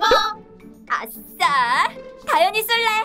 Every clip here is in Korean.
가위바위보! 아싸! 다현이 쏠래!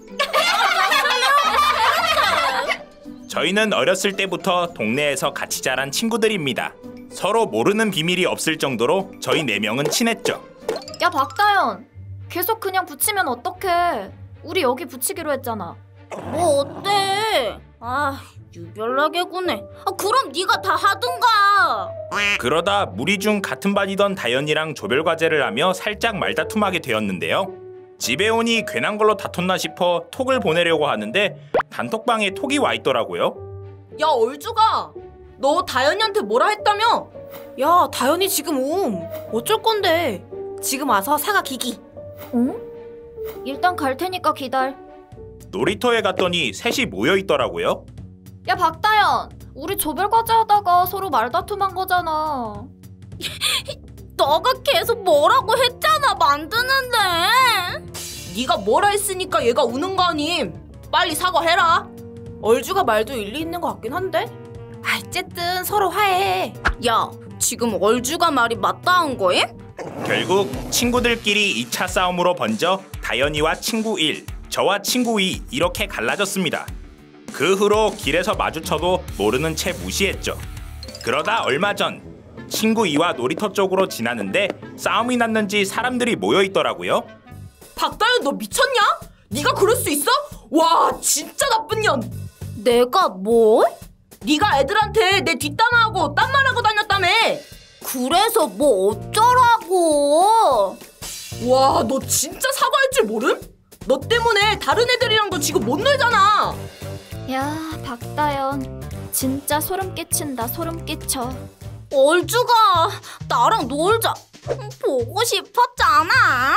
저희는 어렸을 때부터 동네에서 같이 자란 친구들입니다. 서로 모르는 비밀이 없을 정도로 저희 4명은 친했죠. 야, 박다현! 계속 그냥 붙이면 어떡해? 우리 여기 붙이기로 했잖아. 뭐 어때? 아, 유별나게 구네. 그럼 네가 다 하든가. 그러다 무리 중 같은 반이던 다현이랑 조별 과제를 하며 살짝 말다툼하게 되었는데요. 집에 오니 괜한 걸로 다퉜나 싶어 톡을 보내려고 하는데 단톡방에 톡이 와 있더라고요. 야, 얼주가! 너 다현이한테 뭐라 했다며? 야, 다현이 지금 어쩔 건데? 지금 와서 사과 기기. 응? 일단 갈 테니까 기다려. 놀이터에 갔더니 셋이 모여 있더라고요. 야, 박다현! 우리 조별 과제 하다가 서로 말다툼한 거잖아. 너가 계속 뭐라고 했잖아, 만드는데. 네가 뭐라 했으니까 얘가 우는 거 아님. 빨리 사과해라. 얼주가 말도 일리 있는 것 같긴 한데? 어쨌든 서로 화해. 야, 지금 얼주가 말이 맞다한 거임? 결국 친구들끼리 2차 싸움으로 번져 다현이와 친구 1, 저와 친구 2 이렇게 갈라졌습니다. 그 후로 길에서 마주쳐도 모르는 채 무시했죠. 그러다 얼마 전 친구 2와 놀이터 쪽으로 지나는데 싸움이 났는지 사람들이 모여 있더라고요. 박다현, 너 미쳤냐? 네가 그럴 수 있어? 와, 진짜 나쁜 년. 내가 뭘? 네가 애들한테 내 뒷담화하고 딴말하고 다녔다며. 그래서 뭐 어쩌라고. 와, 너 진짜 사과할 줄 모름? 너 때문에 다른 애들이랑도 지금 못 놀잖아. 야, 박다현. 진짜 소름 끼친다, 소름 끼쳐. 얼주가 나랑 놀자. 보고 싶었잖아.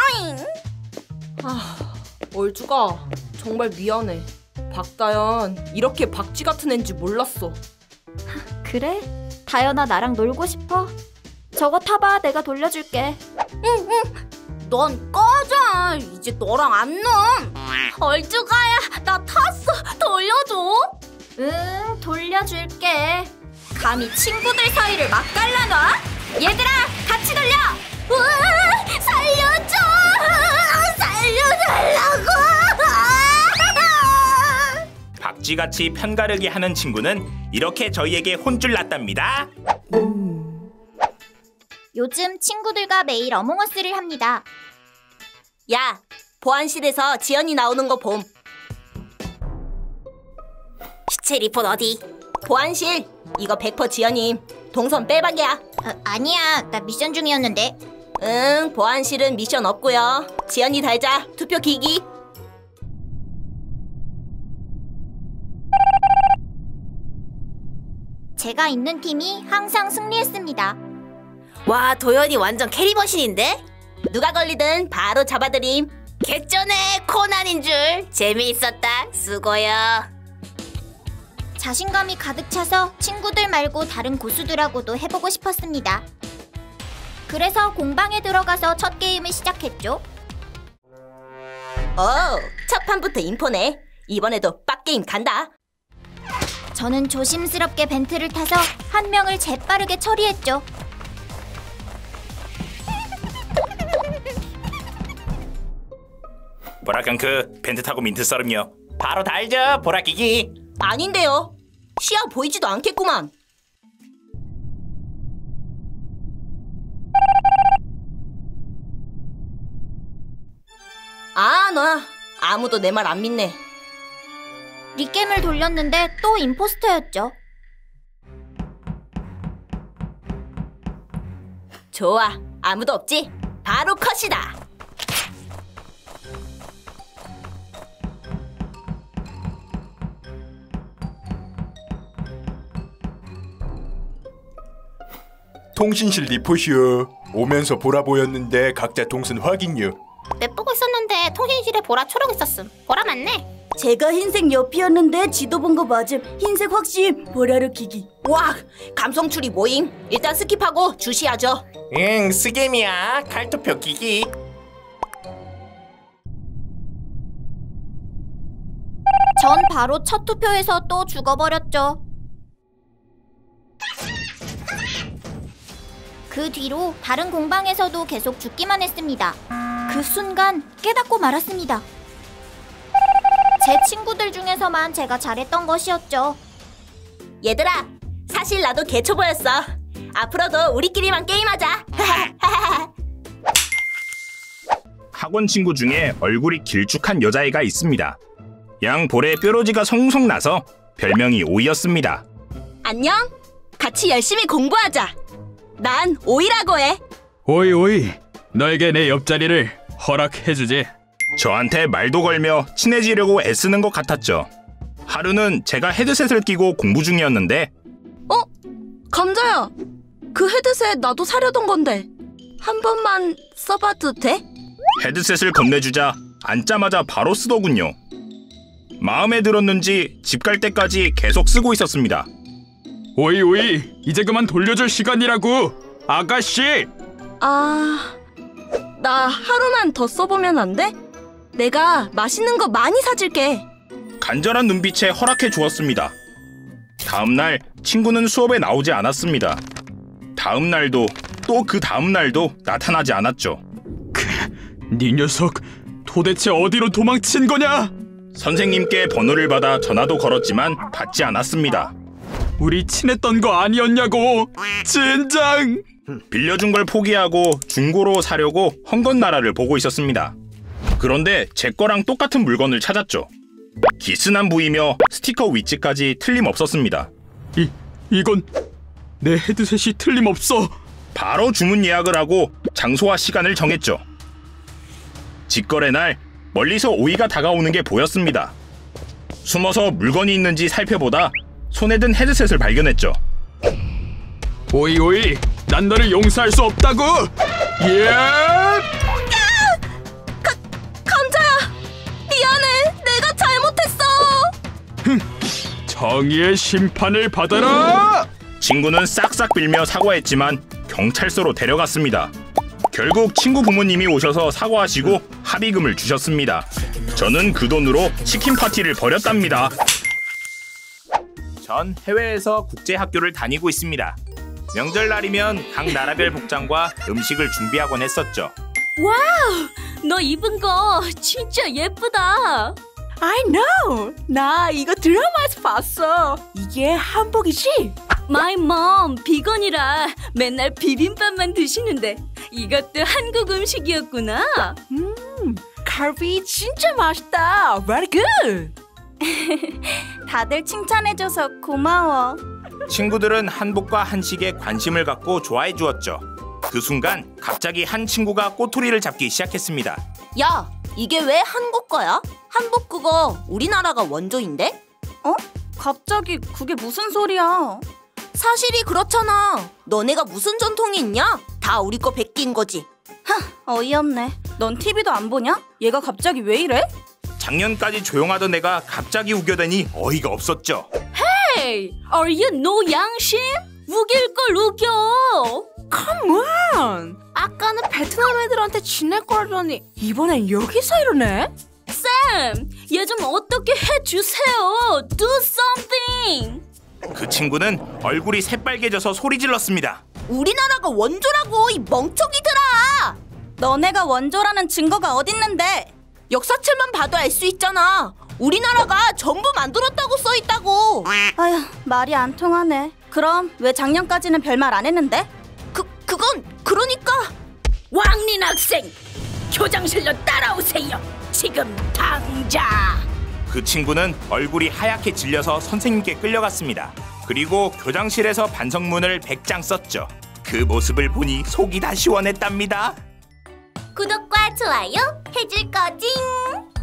얼주가 정말 미안해. 박다현, 이렇게 박쥐 같은 애인지 몰랐어. 그래? 다현아, 나랑 놀고 싶어? 저거 타봐, 내가 돌려줄게. 넌 꺼져. 이제 너랑 안 놀. 얼주가야, 나 탔어. 돌려줘. 응, 돌려줄게. 감히 친구들 사이를 막 갈라놔? 얘들아, 같이 돌려! 으아, 살려줘. 살려달라고. 박쥐같이 편가르기 하는 친구는 이렇게 저희에게 혼쭐 났답니다. 요즘 친구들과 매일 어몽어스를 합니다. 야, 보안실에서 지연이 나오는 거 봄. 시체 리포트 어디? 보안실. 이거 100% 지연임. 동선 빼박이야. 아니야, 나 미션 중이었는데. 응, 보안실은 미션 없고요. 지연이 달자. 투표 기기. 제가 있는 팀이 항상 승리했습니다. 와, 도연이 완전 캐리머신인데? 누가 걸리든 바로 잡아드림. 개쩌네, 코난인 줄. 재미있었다. 수고요. 자신감이 가득 차서 친구들 말고 다른 고수들하고도 해보고 싶었습니다. 그래서 공방에 들어가서 첫 게임을 시작했죠. 첫 판부터 인포네. 이번에도 빡게임 간다. 저는 조심스럽게 벤트를 타서 한 명을 재빠르게 처리했죠. 보라강크 벤트 타고 민트 썰음요. 바로 달죠, 보라기기. 아닌데요. 시야 보이지도 않겠구만. 너 아무도 내 말 안 믿네. 리겜을 돌렸는데 또 임포스터였죠. 좋아, 아무도 없지? 바로 컷이다. 통신실 리포시오. 오면서 보라 보였는데 각자 동선 확인요. 맵보고 있었는데 통신실에 보라 초록 있었음. 보라 맞네. 제가 흰색 옆이었는데 지도 본 거 맞음. 흰색 확신. 보라로 기기. 와, 감성 추리 모임. 일단 스킵하고 주시하죠. 응, 스겜이야. 칼투표 기기. 전 바로 첫 투표에서 또 죽어버렸죠. 그 뒤로 다른 공방에서도 계속 죽기만 했습니다. 그 순간 깨닫고 말았습니다. 제 친구들 중에서만 제가 잘했던 것이었죠. 얘들아, 사실 나도 개초보였어. 앞으로도 우리끼리만 게임하자. 학원 친구 중에 얼굴이 길쭉한 여자애가 있습니다. 양 볼에 뾰루지가 송송 나서 별명이 오이였습니다. 안녕. 같이 열심히 공부하자. 난 오이라고 해. 오이, 너에게 내 옆자리를 허락해주지. 저한테 말도 걸며 친해지려고 애쓰는 것 같았죠. 하루는 제가 헤드셋을 끼고 공부 중이었는데 감자야, 그 헤드셋 나도 사려던 건데 한 번만 써봐도 돼? 헤드셋을 건네주자 앉자마자 바로 쓰더군요. 마음에 들었는지 집 갈 때까지 계속 쓰고 있었습니다. 오이, 이제 그만 돌려줄 시간이라고, 아가씨. 나 하루만 더 써보면 안 돼? 내가 맛있는 거 많이 사줄게. 간절한 눈빛에 허락해 주었습니다. 다음날 친구는 수업에 나오지 않았습니다. 다음날도 또 그 다음날도 나타나지 않았죠. 네 녀석, 도대체 어디로 도망친 거냐? 선생님께 번호를 받아 전화도 걸었지만 받지 않았습니다. 우리 친했던 거 아니었냐고, 젠장. 빌려준 걸 포기하고 중고로 사려고 헝건나라를 보고 있었습니다. 그런데 제 거랑 똑같은 물건을 찾았죠. 기스난 부위며 스티커 위치까지 틀림없었습니다. 이건 내 헤드셋이 틀림없어. 바로 주문 예약을 하고 장소와 시간을 정했죠. 직거래 날 멀리서 오이가 다가오는 게 보였습니다. 숨어서 물건이 있는지 살펴보다 손에 든 헤드셋을 발견했죠. 오이, 난 너를 용서할 수 없다고. 예! 감자야, 미안해. 내가 잘못했어. 정의의 심판을 받아라. 친구는 싹싹 빌며 사과했지만 경찰서로 데려갔습니다. 결국 친구 부모님이 오셔서 사과하시고 합의금을 주셨습니다. 저는 그 돈으로 치킨 파티를 벌였답니다. 전 해외에서 국제학교를 다니고 있습니다. 명절날이면 각 나라별 복장과 음식을 준비하곤 했었죠. 너 입은 거 진짜 예쁘다. I know. 나 이거 드라마에서 봤어. 이게 한복이지? My mom 비건이라 맨날 비빔밥만 드시는데 이것도 한국 음식이었구나. 갈비 진짜 맛있다. Very good. 다들 칭찬해줘서 고마워. 친구들은 한복과 한식에 관심을 갖고 좋아해 주었죠. 그 순간 갑자기 한 친구가 꼬투리를 잡기 시작했습니다. 야, 이게 왜 한국 거야? 한복 그거 우리나라가 원조인데? 갑자기 그게 무슨 소리야? 사실이 그렇잖아. 너네가 무슨 전통이 있냐? 다 우리 거 베낀 거지. 어이없네. 넌 TV도 안 보냐? 얘가 갑자기 왜 이래? 작년까지 조용하던 애가 갑자기 우겨대니 어이가 없었죠. Hey, are you no 양심? 우길 걸 우겨. Come on. 아까는 베트남 애들한테 지낼 거라더니 이번엔 여기서 이러네? 쌤, 얘 좀 어떻게 해주세요. Do something. 그 친구는 얼굴이 새빨개져서 소리 질렀습니다. 우리나라가 원조라고, 이 멍청이들아. 너네가 원조라는 증거가 어딨는데? 역사책만 봐도 알 수 있잖아. 우리나라가 전부 만들었다고 써있다고. 아휴, 말이 안 통하네. 그럼 왜 작년까지는 별말 안 했는데? 그건 그러니까. 왕린 학생, 교장실로 따라오세요. 지금 당장. 그 친구는 얼굴이 하얗게 질려서 선생님께 끌려갔습니다. 그리고 교장실에서 반성문을 100장 썼죠. 그 모습을 보니 속이 다 시원했답니다. 구독과 좋아요 해줄 거징.